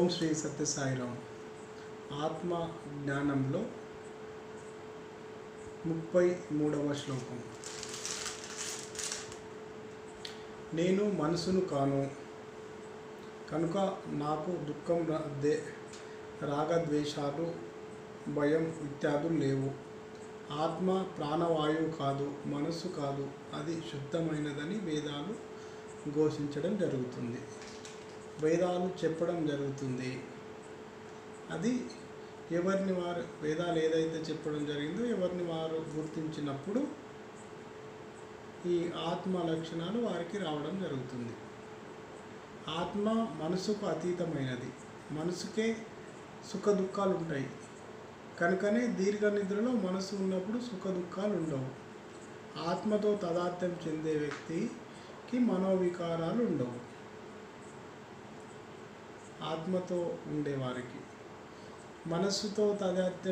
శ్రీ సత్య సాయిరాం. ఆత్మ జ్ఞానంలో 33వ శ్లోకం. నేను మనసును కాను కనుక నాకు దుఃఖం, రాగద్వేషాలు, భయం ఇత్యాదులు లేవు. ఆత్మ ప్రాణవాయువు కాదు, మనస్సు కాదు, అది శుద్ధమైనదని వేదాలు ఘోషించడం జరుగుతుంది, వేదాలు చెప్పడం జరుగుతుంది. అది ఎవరిని వారు, వేదాలు ఏదైతే చెప్పడం జరిగిందో ఎవరిని వారు గుర్తించినప్పుడు ఈ ఆత్మ లక్షణాలు వారికి రావడం జరుగుతుంది. ఆత్మ మనసుకు అతీతమైనది, మనసుకే సుఖ దుఃఖాలు ఉంటాయి. కనుకనే దీర్ఘ నిద్రలో మనసు ఉన్నప్పుడు సుఖ దుఃఖాలు ఉండవు. ఆత్మతో తదాత్మ్యం చెందే వ్యక్తికి మనోవికారాలు ఉండవు. ఆత్మతో ఉండేవారికి, మనస్సుతో తదాత్మ్యం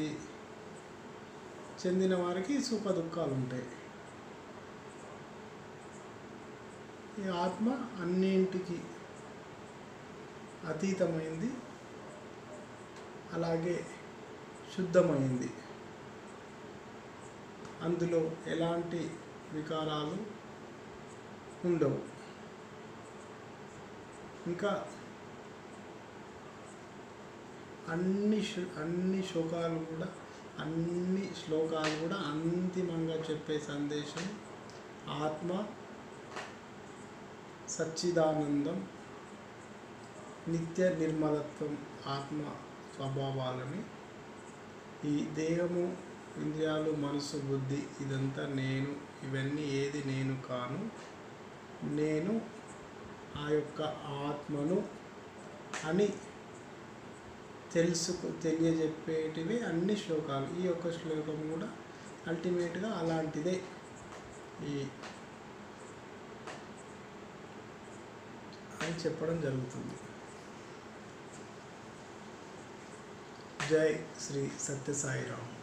చెందిన వారికి సుఖ దుఃఖాలు ఉంటాయి. ఈ ఆత్మ అన్నింటికి అతీతమైంది, అలాగే శుద్ధమైంది. అందులో ఎలాంటి వికారాలు ఉండవు. ఇంకా అన్ని శ్లోకాలు కూడా అంతిమంగా చెప్పే సందేశం ఆత్మ సచ్చిదానందం, నిత్య నిర్మలత్వం, ఆత్మ స్వభావాలని. ఈ దేహము, ఇంద్రియాలు, మనసు, బుద్ధి ఇదంతా నేను, ఇవన్నీ ఏది నేను కాను, నేను ఆ యొక్క ఆత్మను అని తెలియజెప్పేటివి అన్ని శ్లోకాలు. ఈ యొక్క శ్లోకం కూడా అల్టిమేట్గా అలాంటిదే. అని చెప్పడం జరుగుతుంది. జై శ్రీ సత్య సాయిరాం.